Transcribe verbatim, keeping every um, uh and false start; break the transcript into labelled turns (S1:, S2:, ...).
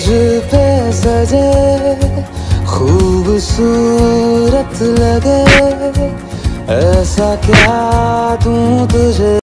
S1: तुझ पे सजे खूबसूरत लगे, ऐसा क्या दूं तुझे।